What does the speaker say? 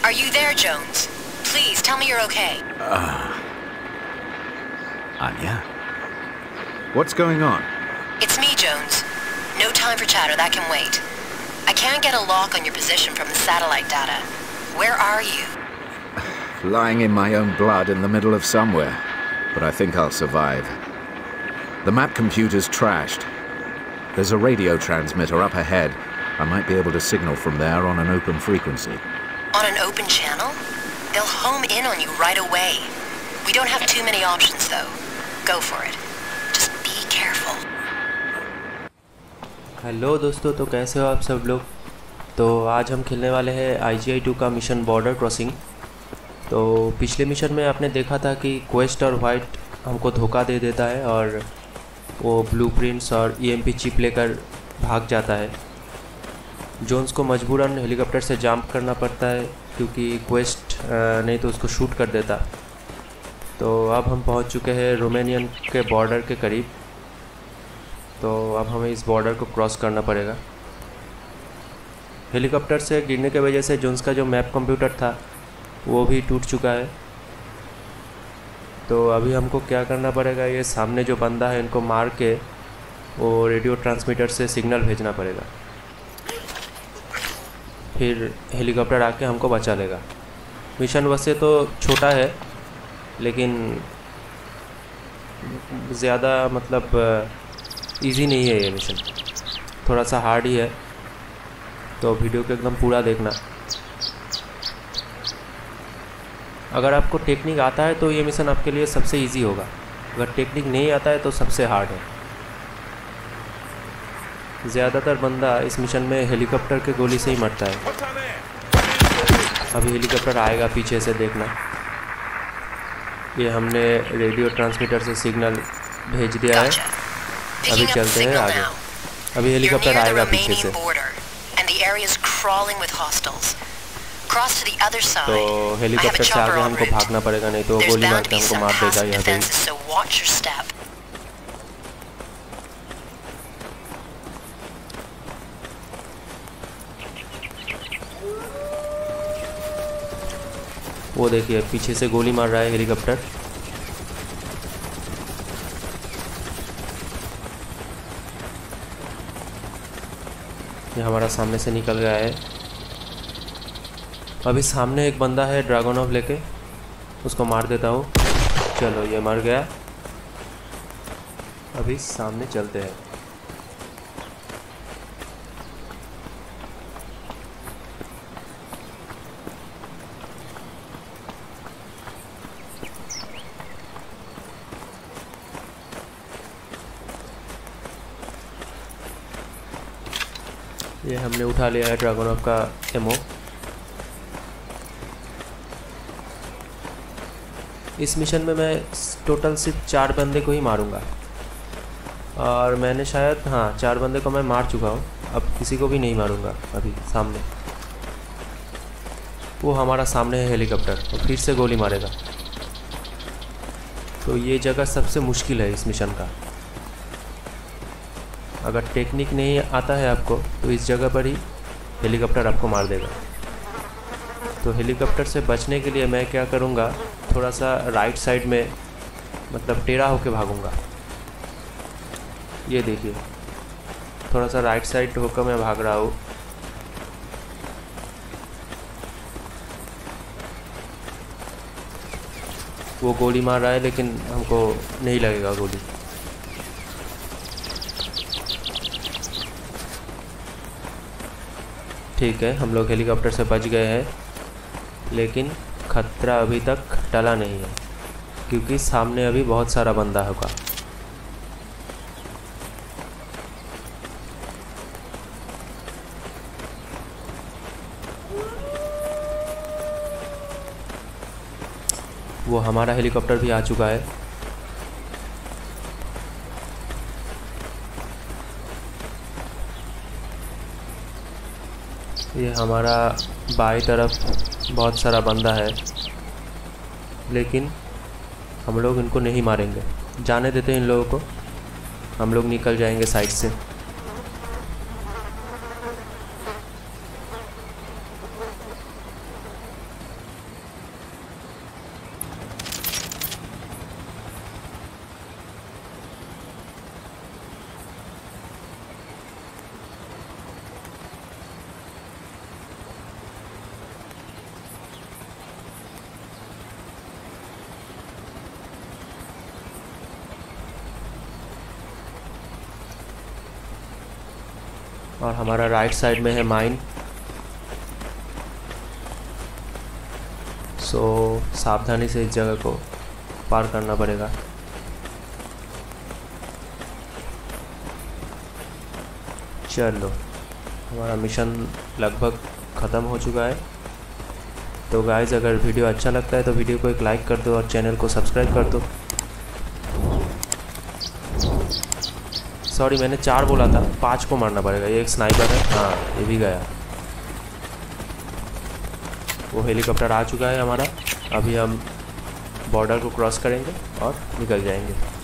Are you there, Jones? Please, tell me you're okay. Anya? What's going on? It's me, Jones. No time for chatter, that can wait. I can't get a lock on your position from the satellite data. Where are you? Lying in my own blood in the middle of somewhere. But I think I'll survive. The map computer's trashed. There's a radio transmitter up ahead. I might be able to signal from there on an open frequency. On an open channel? They'll home in on you right away. We don't have too many options, though. Go for it. Just be careful. Hello दोस्तों, तो कैसे हो आप सब लोग। तो आज हम खेलने वाले हैं IGI-2 का मिशन बॉर्डर क्रॉसिंग। तो पिछले मिशन में आपने देखा था कि क्वेस्ट और वाइट हमको धोखा दे देता है और वो ब्लूप्रिंट्स और EMP चिप लेकर भाग जाता है। जोन्स को मजबूरन हेलीकॉप्टर से जंप करना पड़ता है क्योंकि क्वेस्ट नहीं तो उसको शूट कर देता। तो अब हम पहुंच चुके हैं रोमानियन के बॉर्डर के करीब। तो अब हमें इस बॉर्डर को क्रॉस करना पड़ेगा। हेलीकॉप्टर से गिरने की वजह से जोन्स का जो मैप कंप्यूटर था वो भी टूट चुका है। तो अभी हमको क्या करना पड़ेगा, ये सामने जो बंदा है इनको मार के वो रेडियो ट्रांसमीटर से सिग्नल भेजना पड़ेगा, फिर हेलीकॉप्टर आके हमको बचा लेगा। मिशन वैसे तो छोटा है लेकिन ज़्यादा मतलब इजी नहीं है ये मिशन, थोड़ा सा हार्ड ही है। तो वीडियो को एकदम पूरा देखना। अगर आपको टेक्निक आता है तो ये मिशन आपके लिए सबसे इजी होगा, अगर टेक्निक नहीं आता है तो सबसे हार्ड है। ज़्यादातर बंदा इस मिशन में हेलीकॉप्टर के गोली से ही मरता है। अभी हेलीकॉप्टर आएगा पीछे से, देखना। ये हमने रेडियो ट्रांसमीटर से सिग्नल भेज दिया है। अभी चलते हैं आगे। अभी हेलीकॉप्टर आएगा पीछे से। तो हेलीकॉप्टर से आगे हमको भागना पड़ेगा, नहीं तो गोली मार के हमको मार देगा यहाँ पे। वो देखिए पीछे से गोली मार रहा है हेलीकॉप्टर। ये हमारा सामने से निकल गया है। अभी सामने एक बंदा है ड्रैगनॉव लेके, उसको मार देता हूँ। चलो ये मर गया। अभी सामने चलते हैं। ये हमने उठा लिया है ड्रैगनॉव का एमओ। इस मिशन में मैं टोटल सिर्फ 4 बंदे को ही मारूंगा और मैंने शायद 4 बंदे को मैं मार चुका हूँ। अब किसी को भी नहीं मारूंगा। अभी सामने वो हमारा सामने है हेलीकॉप्टर, और फिर से गोली मारेगा। तो ये जगह सबसे मुश्किल है इस मिशन का। अगर टेक्निक नहीं आता है आपको तो इस जगह पर ही हेलीकॉप्टर आपको मार देगा। तो हेलीकॉप्टर से बचने के लिए मैं क्या करूँगा, थोड़ा सा राइट साइड में मतलब टेढ़ा होके भागूंगा। ये देखिए थोड़ा सा राइट साइड होकर मैं भाग रहा हूँ। वो गोली मार रहा है लेकिन हमको नहीं लगेगा गोली। ठीक है, हम लोग हेलीकॉप्टर से बच गए हैं, लेकिन खतरा अभी तक टला नहीं है क्योंकि सामने अभी बहुत सारा बंदा होगा। वो हमारा हेलीकॉप्टर भी आ चुका है। ये हमारा बाई तरफ बहुत सारा बंदा है, लेकिन हम लोग इनको नहीं मारेंगे, जाने देते हैं इन लोगों को। हम लोग निकल जाएंगे साइड से। और हमारा राइट साइड में है माइन। सो सावधानी से इस जगह को पार करना पड़ेगा। चलो, हमारा मिशन लगभग ख़त्म हो चुका है। तो गाइज़, अगर वीडियो अच्छा लगता है तो वीडियो को एक लाइक कर दो और चैनल को सब्सक्राइब कर दो। सॉरी, मैंने 4 बोला था, 5 को मारना पड़ेगा। ये एक स्नाइपर है। हाँ, ये भी गया। वो हेलीकॉप्टर आ चुका है हमारा। अभी हम बॉर्डर को क्रॉस करेंगे और निकल जाएंगे।